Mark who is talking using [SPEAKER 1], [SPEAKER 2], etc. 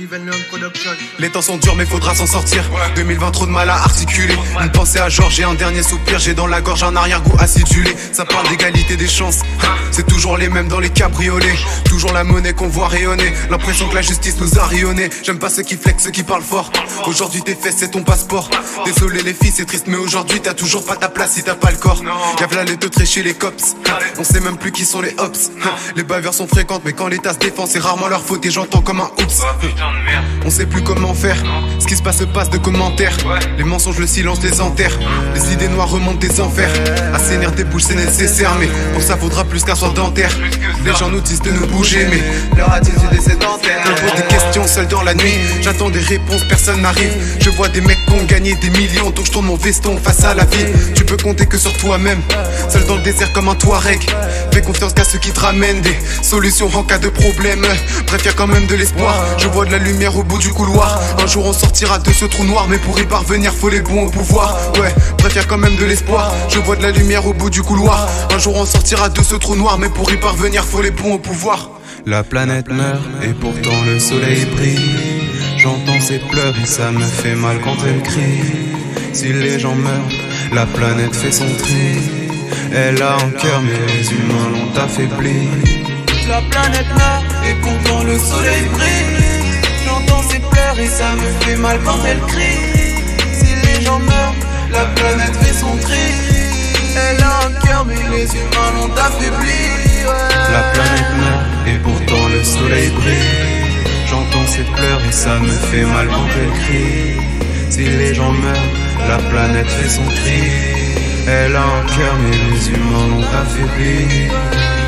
[SPEAKER 1] Les temps sont durs mais faudra s'en sortir. 2020 trop de mal à articuler. Une pensée à Georges et un dernier soupir. J'ai dans la gorge un arrière-goût acidulé. Ça parle d'égalité des chances. C'est toujours les mêmes dans les cabriolets. Toujours la monnaie qu'on voit rayonner. L'impression que la justice nous a rayonné. J'aime pas ceux qui flexent, ceux qui parlent fort. Aujourd'hui tes fesses c'est ton passeport. Désolé les filles c'est triste mais aujourd'hui t'as toujours pas ta place si t'as pas le corps. Y'a v'là les deux tréchés les cops. On sait même plus qui sont les ops. Les bavures sont fréquentes mais quand l'État se défend c'est rarement leur faute et j'entends comme un oups. On sait plus comment faire. Ce qui se passe de commentaires. Les mensonges, le silence les enterre. Les idées noires remontent des enfers. Assainir des bouches c'est nécessaire mais pour ça faudra plus qu'un soir dentaire. Les gens nous disent de nous bouger mais leur attitude est sédentaire. Je pose des questions seul dans la nuit. J'attends des réponses, personne n'arrive. Je vois des mecs qui ont gagné des millions donc je tourne mon veston face à la vie. Tu peux compter que sur toi-même. Seul dans le désert comme un Touareg. Fais confiance qu'à ceux qui te ramènent des solutions en cas de problème. Bref y'a quand même de l'espoir. Je vois de la lumière au bout du couloir. Un jour on sortira de ce trou noir mais pour y parvenir faut les bons au pouvoir. Ouais, bref y'a quand même de l'espoir. Je vois de la lumière au bout du couloir. Un jour on sortira de ce trou noir mais pour y parvenir faut les bons au pouvoir.
[SPEAKER 2] La planète meurt et pourtant le soleil brille. J'entends ses pleurs et ça me fait mal quand elle crie. Si les gens meurent, la planète fait son tri. Elle a un cœur mais les humains l'ont affaibli. La planète meurt et pourtant le soleil brille. J'entends ses pleurs et ça me fait mal quand elle crie. Si les gens meurent, la planète fait son tri. Elle a un cœur mais les humains l'ont affaibli. La planète meurt et pourtant le soleil brille. J'entends ses pleurs et ça me fait mal quand elle crie. Si les gens meurent, la planète fait son tri. Elle a un cœur mais les humains l'ont affaibli.